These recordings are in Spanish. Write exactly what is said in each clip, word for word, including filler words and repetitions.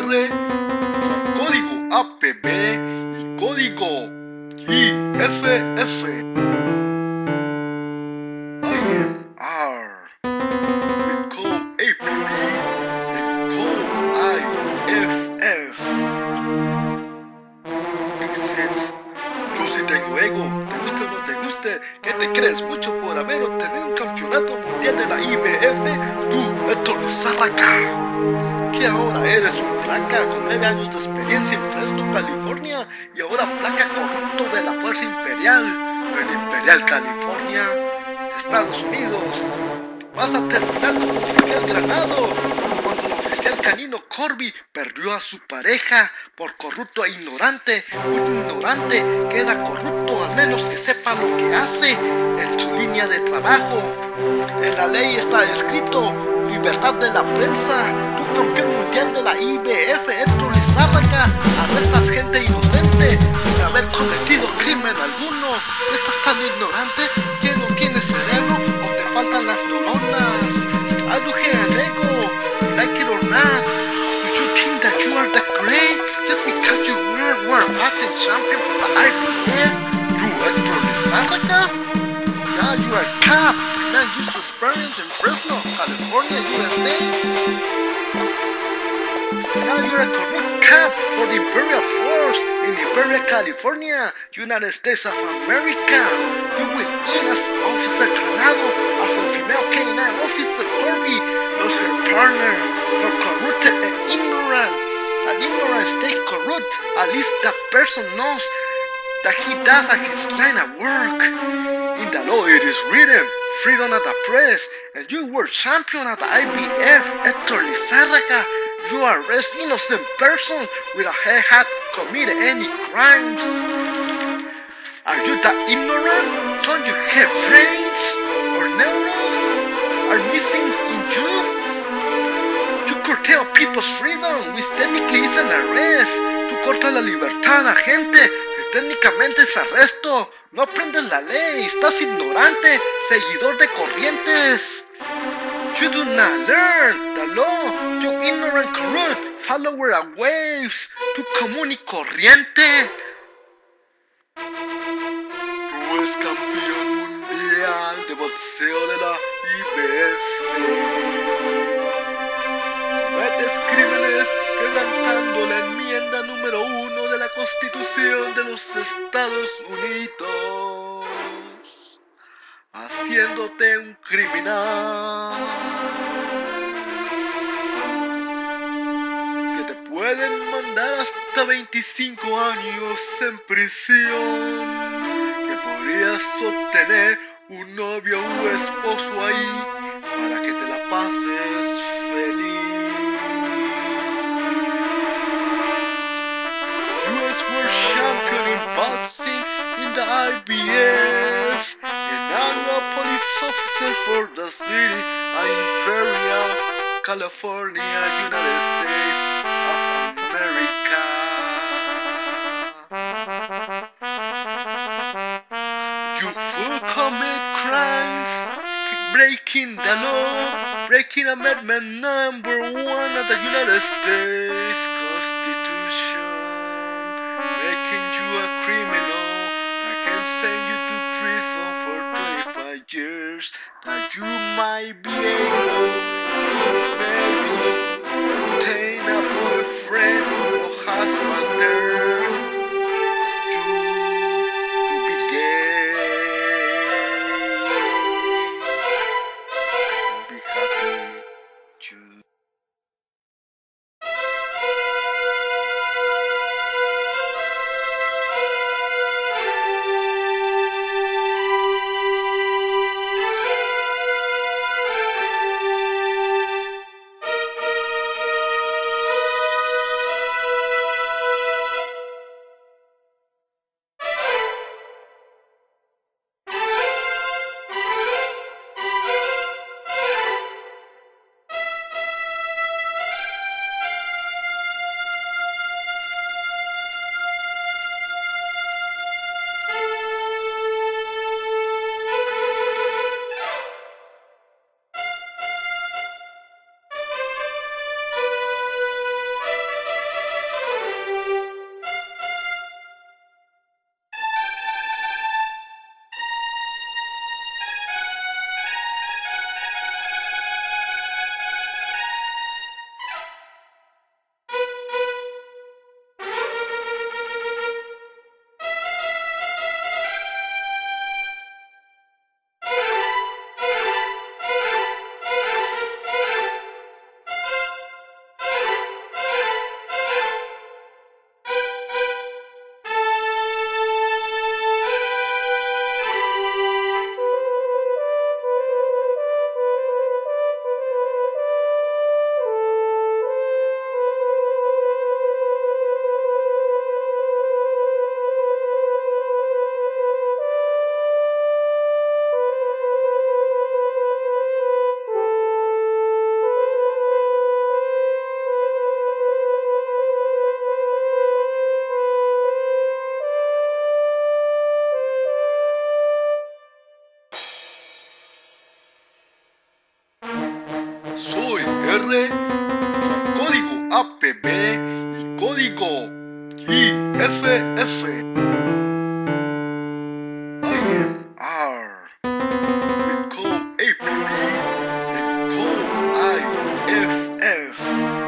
R con código A P B y código I F F. I am R with code A P B and code I F F. Exits. Yo sí tengo ego, te guste o no te guste, que te crees mucho por haber obtenido un campeonato mundial de la I B F, tú, Héctor Lizárraga, que ahora eres un placa con nueve años de experiencia en Fresno, California, y ahora placa corrupto de la Fuerza Imperial, en Imperial, California, Estados Unidos. Vas a terminar como oficial Granado, cuando el oficial canino Corby perdió a su pareja por corrupto e ignorante. Un ignorante queda corrupto al menos que sepa lo que hace en su línea de trabajo. En la ley está escrito libertad de la prensa. Tu campeón mundial de la I B F, Héctor Lizárraga, arrestas gente inocente sin haber cometido crimen alguno. Estás tan ignorante que no tienes cerebro o te faltan las neuronas. I do have an ego, like it or not. Do you think that you are the great just because you were, were a boxing champion for the I B F? You, Héctor Lizárraga? Yeah, you are a cop. nine years experience in Fresno, California, U S A. Now you're a corrupt cop for the Imperial Force in Imperial, California, United States of America. You will in as Officer Granado, as the female K nine Officer Corby was her partner for corrupted and ignorant. An ignorant stay corrupt, at least that person knows that he does at his line of work. In the law it is written, freedom of the press, and you were champion at the I B F, Héctor Lizárraga. You arrest innocent person with a head had committed any crimes. Are you that ignorant? Don't you have brains or neurons? Are missing in you? You curtail people's freedom, which technically is an arrest. Tú cortas la libertad a gente, que técnicamente es arresto. No aprendes la ley, estás ignorante, seguidor de corrientes. You do not learn the law, you ignorant corrupt, follower of waves, tu común y corriente. Tú eres campeón mundial de boxeo de la I B F. Cometes crímenes quebrantando la enmienda número uno de la Constitución de los Estados Unidos, haciéndote un criminal que te pueden mandar hasta veinticinco años en prisión, que podrías obtener un novio o esposo ahí para que te la pases feliz. U S World Champion in boxing in the I B F, and I'm a police officer for the city of Imperial, California, United States of America. You fool commit crimes, breaking the law, breaking amendment number one of the United States Constitution, making you a criminal that can send you to prison for twenty-five years, that you might be able to maybe obtain a boyfriend or husband there, you to be gay, and be happy, you. R con código A P B y código I F F. I am R with code A P B and code I F F.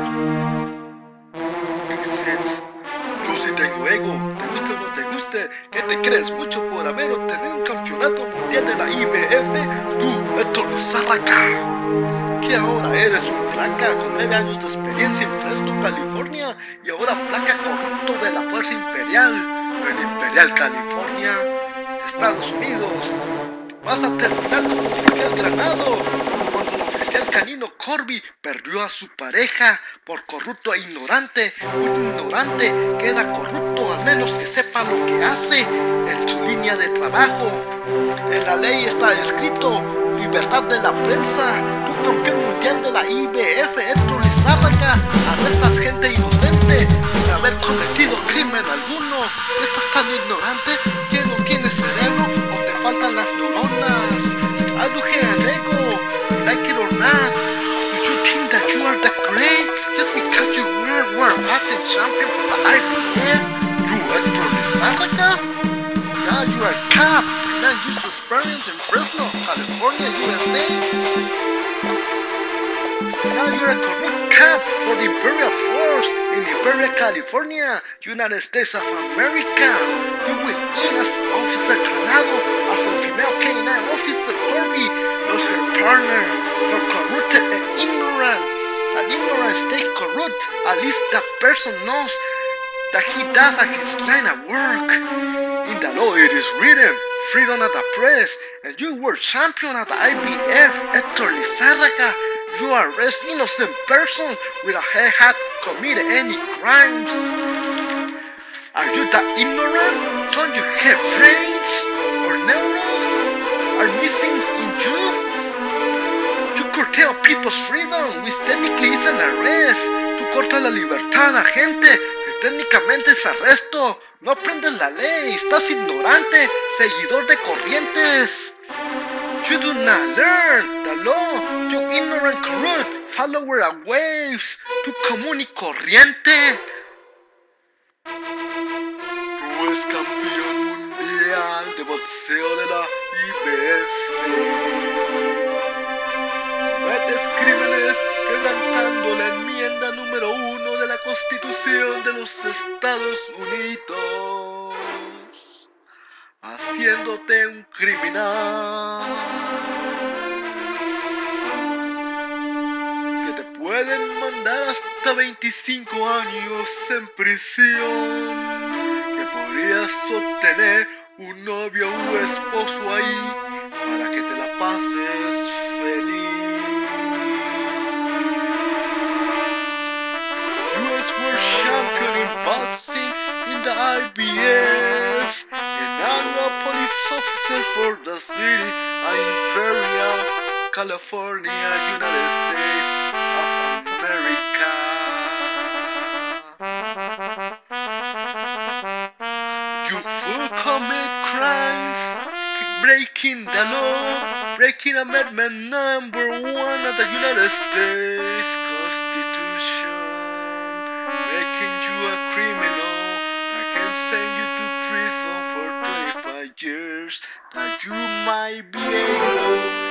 Exits. Yo sí tengo ego, te guste o no te guste, que te crees mucho por haber obtenido un campeonato mundial de la I B F, tú, Héctor Lizárraga, que ahora eres un placa con nueve años de experiencia en Fresno, California, y ahora placa corrupto de la Fuerza Imperial, en Imperial, California, Estados Unidos. Vas a terminar como oficial Granado, cuando el oficial canino Corby perdió a su pareja por corrupto e ignorante. Un ignorante queda corrupto al menos que sepa lo que hace en su línea de trabajo. En la ley está escrito libertad de la prensa. Tu campeón mundial de la I B F, Héctor Lizárraga, arrestas gente inocente sin haber cometido crimen alguno. Estás tan ignorante que no tienes cerebro o te faltan las neuronas. I do have an ego, like it or not. Do you think that you are that great just because you were world boxing champion for the I B F? You Héctor Lizárraga? Yeah, you are a cop. nine years experience in Fresno, California, U S A. Now you're a corrupt cop for the Imperial Force in Imperial, California, United States of America. You will in as Officer Granado, as the female K nine Officer Corby was her partner for corrupted and ignorant. An ignorant stay corrupt, at least that person knows that he does at his line of work. In the law it is written, freedom of the press, and you were champion at the I B F, Héctor Lizárraga. You arrest innocent person without he had committed any crimes. Are you that ignorant? Don't you have brains or neurons? Are missing in you? You curtail people's freedom, which technically is an arrest. Tú cortas la libertad a gente, que técnicamente es arresto. No aprendes la ley, estás ignorante, seguidor de corrientes. You do not learn the law, you ignorant corrupt, follower of waves, tu común y corriente. Tú eres campeón mundial de boxeo de la I B F. Cometes crímenes quebrantando la enmienda número uno de la Constitución de los Estados Unidos, haciéndote un criminal que te pueden mandar hasta veinticinco años en prisión, que podrías obtener un novio o esposo ahí para que te la pases feliz. U S World Champion in boxing in the I B F, and I'm a police officer for the city of Imperial, California, United States of America. You fool commit crimes, breaking the law, breaking amendment number one of the United States Constitution, making you a criminal that can send you to prison for twenty-five years, that you might be able